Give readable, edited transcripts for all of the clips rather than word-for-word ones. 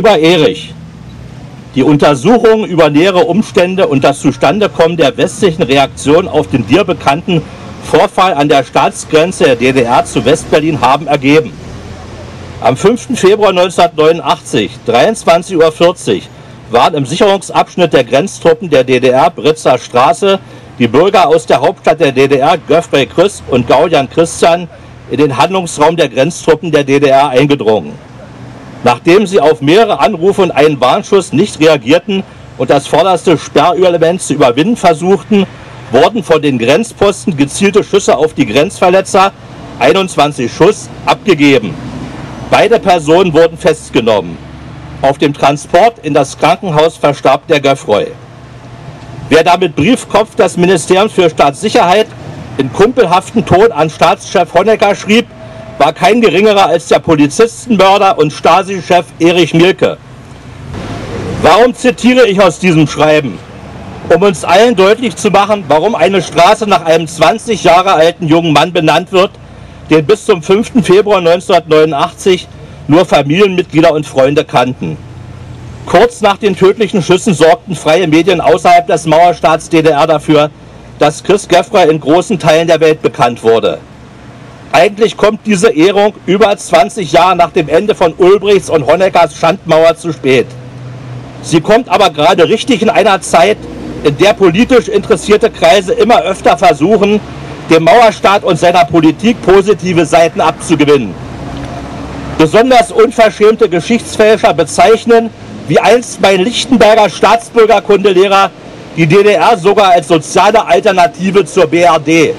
Lieber Erich, die Untersuchungen über nähere Umstände und das Zustandekommen der westlichen Reaktion auf den dir bekannten Vorfall an der Staatsgrenze der DDR zu Westberlin haben ergeben: Am 5. Februar 1989, 23:40 Uhr, waren im Sicherungsabschnitt der Grenztruppen der DDR Britzer Straße die Bürger aus der Hauptstadt der DDR, Göffrey Chris und Gaulian Christian, in den Handlungsraum der Grenztruppen der DDR eingedrungen. Nachdem sie auf mehrere Anrufe und einen Warnschuss nicht reagierten und das vorderste Sperrelement zu überwinden versuchten, wurden von den Grenzposten gezielte Schüsse auf die Grenzverletzer, 21 Schuss, abgegeben. Beide Personen wurden festgenommen. Auf dem Transport in das Krankenhaus verstarb der Göffroy. Wer da mit Briefkopf des Ministeriums für Staatssicherheit in kumpelhaften Ton an Staatschef Honecker schrieb, war kein geringerer als der Polizistenmörder und Stasi-Chef Erich Mielke. Warum zitiere ich aus diesem Schreiben? Um uns allen deutlich zu machen, warum eine Straße nach einem 20 Jahre alten jungen Mann benannt wird, den bis zum 5. Februar 1989 nur Familienmitglieder und Freunde kannten. Kurz nach den tödlichen Schüssen sorgten freie Medien außerhalb des Mauerstaats DDR dafür, dass Chris Göffroy in großen Teilen der Welt bekannt wurde. Eigentlich kommt diese Ehrung über 20 Jahre nach dem Ende von Ulbrichts und Honeckers Schandmauer zu spät. Sie kommt aber gerade richtig in einer Zeit, in der politisch interessierte Kreise immer öfter versuchen, dem Mauerstaat und seiner Politik positive Seiten abzugewinnen. Besonders unverschämte Geschichtsfälscher bezeichnen, wie einst mein Lichtenberger Staatsbürgerkundelehrer, die DDR sogar als soziale Alternative zur BRD.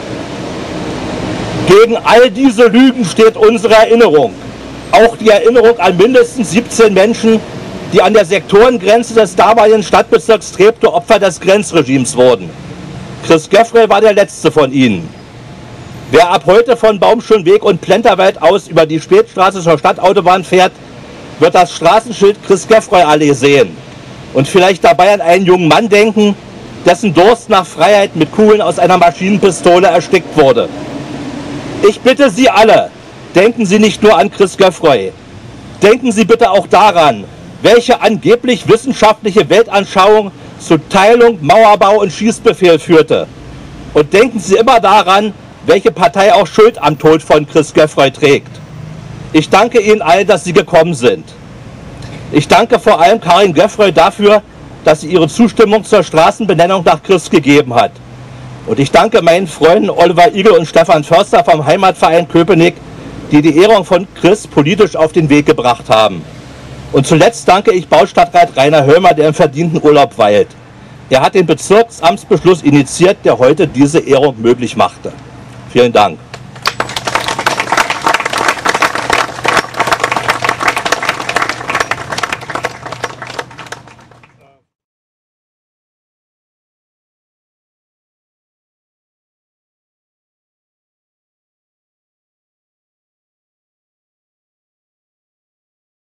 Gegen all diese Lügen steht unsere Erinnerung. Auch die Erinnerung an mindestens 17 Menschen, die an der Sektorengrenze des damaligen Stadtbezirks Treptow Opfer des Grenzregimes wurden. Chris Göffroy war der letzte von ihnen. Wer ab heute von Baumschönweg und Plenterwald aus über die Spätstraße zur Stadtautobahn fährt, wird das Straßenschild Chris Göffroy Allee sehen und vielleicht dabei an einen jungen Mann denken, dessen Durst nach Freiheit mit Kugeln aus einer Maschinenpistole erstickt wurde. Ich bitte Sie alle, denken Sie nicht nur an Chris Göffroy. Denken Sie bitte auch daran, welche angeblich wissenschaftliche Weltanschauung zu Teilung, Mauerbau und Schießbefehl führte. Und denken Sie immer daran, welche Partei auch Schuld am Tod von Chris Göffroy trägt. Ich danke Ihnen allen, dass Sie gekommen sind. Ich danke vor allem Karin Göffroy dafür, dass sie ihre Zustimmung zur Straßenbenennung nach Chris gegeben hat. Und ich danke meinen Freunden Oliver Igel und Stefan Förster vom Heimatverein Köpenick, die die Ehrung von Chris politisch auf den Weg gebracht haben. Und zuletzt danke ich Baustadtrat Rainer Höllmer, der im verdienten Urlaub weilt. Er hat den Bezirksamtsbeschluss initiiert, der heute diese Ehrung möglich machte. Vielen Dank.